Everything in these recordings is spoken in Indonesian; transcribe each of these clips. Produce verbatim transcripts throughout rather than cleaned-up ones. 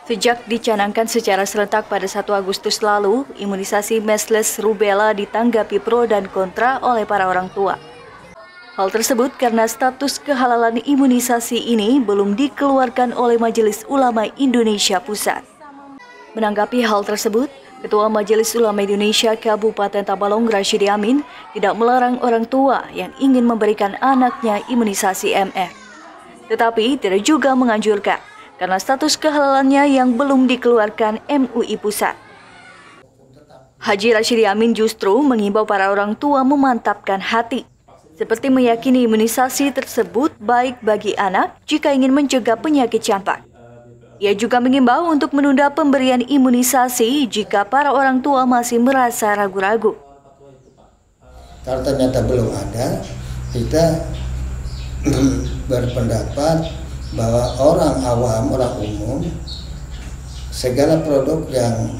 Sejak dicanangkan secara serentak pada satu Agustus lalu, imunisasi measles rubella ditanggapi pro dan kontra oleh para orang tua. Hal tersebut karena status kehalalan imunisasi ini belum dikeluarkan oleh Majelis Ulama Indonesia Pusat. Menanggapi hal tersebut, Ketua Majelis Ulama Indonesia Kabupaten Tabalong Rashidi Amin tidak melarang orang tua yang ingin memberikan anaknya imunisasi M R. Tetapi tidak juga menganjurkan karena status kehalalannya yang belum dikeluarkan M U I Pusat. Haji Rashidi Amin justru mengimbau para orang tua memantapkan hati, seperti meyakini imunisasi tersebut baik bagi anak jika ingin mencegah penyakit campak. Ia juga mengimbau untuk menunda pemberian imunisasi jika para orang tua masih merasa ragu-ragu. Kalau ternyata belum ada, kita berpendapat bahwa orang awam, orang umum, segala produk yang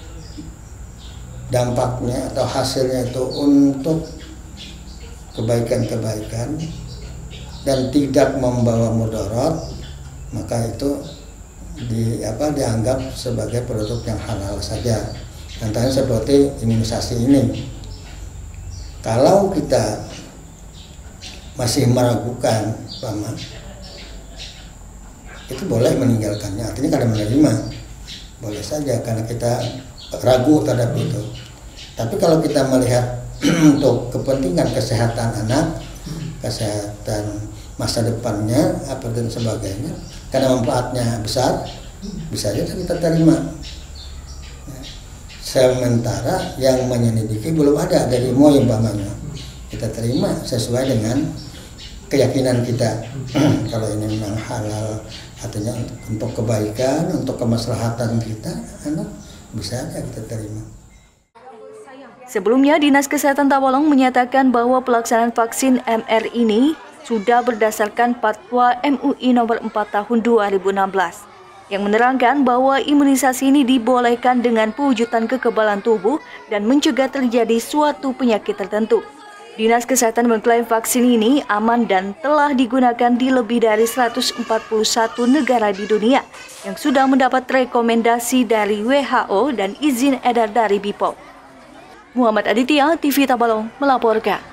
dampaknya atau hasilnya itu untuk kebaikan-kebaikan dan tidak membawa mudarat, maka itu di apa dianggap sebagai produk yang halal saja. Contohnya seperti imunisasi ini. Kalau kita masih meragukan, Paman, itu boleh meninggalkannya, artinya kada menerima, boleh saja karena kita ragu terhadap itu. Tapi kalau kita melihat untuk kepentingan kesehatan anak, kesehatan masa depannya, apa dan sebagainya, karena manfaatnya besar, bisa saja kita terima. Sementara yang menyelidiki belum ada dari M U I umpamanya, kita terima sesuai dengan keyakinan kita. Kalau ini memang halal, artinya untuk kebaikan, untuk kemaslahatan kita, anak bisa aja kita terima. Sebelumnya, Dinas Kesehatan Tabalong menyatakan bahwa pelaksanaan vaksin M R ini sudah berdasarkan Fatwa M U I nomor empat tahun dua ribu enam belas yang menerangkan bahwa imunisasi ini dibolehkan dengan pewujudan kekebalan tubuh dan mencegah terjadi suatu penyakit tertentu. Dinas Kesehatan mengklaim vaksin ini aman dan telah digunakan di lebih dari seratus empat puluh satu negara di dunia yang sudah mendapat rekomendasi dari W H O dan izin edar dari B P O M. Muhammad Aditya, T V Tabalong melaporkan.